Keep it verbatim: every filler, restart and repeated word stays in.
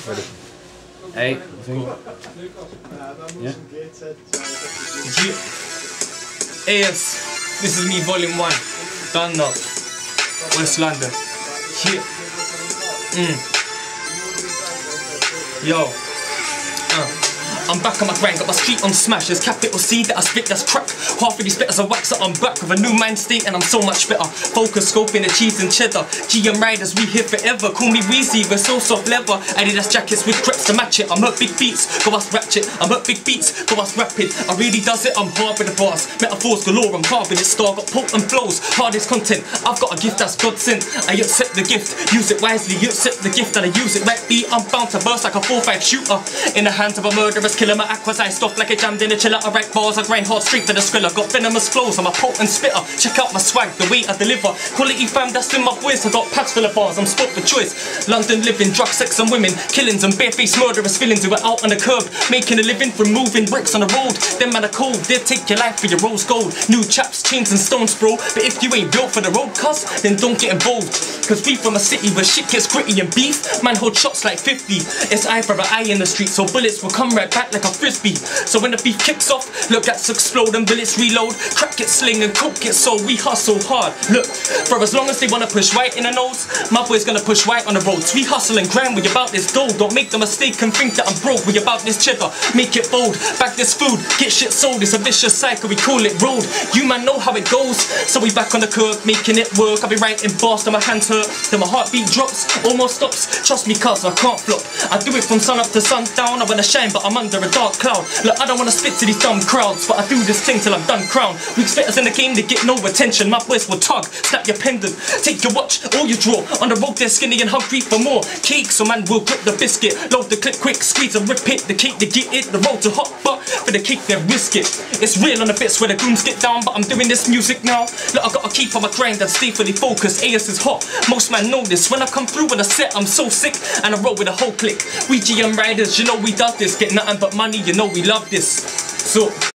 Ready? Eight, I think. Yeah. A S, this is me, volume one. Done up. West London. Yeah. Mm. Yo. Uh. I'm back on my grind, got my street on smash. There's capital C that I spit, that's crack. Half of these spitters are wax, so I'm back with a new mind state and I'm so much better. Focus, scoping the cheese and cheddar. G M Riders, we here forever. Call me Weezy, we're so soft leather. Adidas jackets with creps to match it. I'm up big beats, go us ratchet. I'm up big beats, go us rapid. I really does it, I'm hard with the bars. Metaphors galore, I'm carving it star. Got potent flows, hardest content. I've got a gift that's God sent. I accept the gift, use it wisely. You accept the gift and I use it rightly. I'm bound to burst like a four five shooter in the hands of a murderous killer. My aquas I stop like a jammed in a chiller. I write bars, I grind hard straight for the skriller. Got venomous flows, I'm a potent spitter. Check out my swag, the way I deliver. Quality fam, that's in my voice. I got pads full of bars, I'm spot for choice. London living, drug, sex and women, killings and barefaced murderous feelings who are out on the curb, making a living from moving bricks on the road. Them man are cold, they'll take your life for your rose gold. New chaps, chains and stones bro, but if you ain't built for the road cuz, then don't get involved. Cause we from a city where shit gets gritty and beef, man hold shots like fifty. It's eye for an eye in the street, so bullets will come right back like a frisbee. So when the beef kicks off, look at explode and bullets reload. Crack gets sling and coke gets sold. We hustle hard. Look, for as long as they wanna push right in the nose, my boy's gonna push right on the roads. We hustle and grind, we about this dough. Don't make the mistake and think that I'm broke. We about this cheddar, make it bold. Back this food, get shit sold. It's a vicious cycle, we call it road. You man know how it goes, so we back on the curb, making it work. I be writing bars till my hands hurt, till my heartbeat drops, almost stops. Trust me cuz I can't flop. I do it from sun up to sundown. I wanna shine but I'm under a dark cloud. Look, I don't wanna spit to these dumb crowds, but I do this thing till I'm done crown. Weak spitters in the game, they get no attention. My voice will tug, snap your pendant, take your watch or your draw. On the road they're skinny and hungry for more cake, so man will grip the biscuit. Load the clip quick, squeeze and rip it. The cake they get it, the road too hot, but for the cake they risk it. It's real on the bits where the goons get down, but I'm doing this music now. Look, I gotta keep on my grind and stay fully focused. A S is hot, most man know this. When I come through with a set, I'm so sick, and I roll with a whole clique. We G M Riders, you know we does this. Get nothing but money, you know we love this. So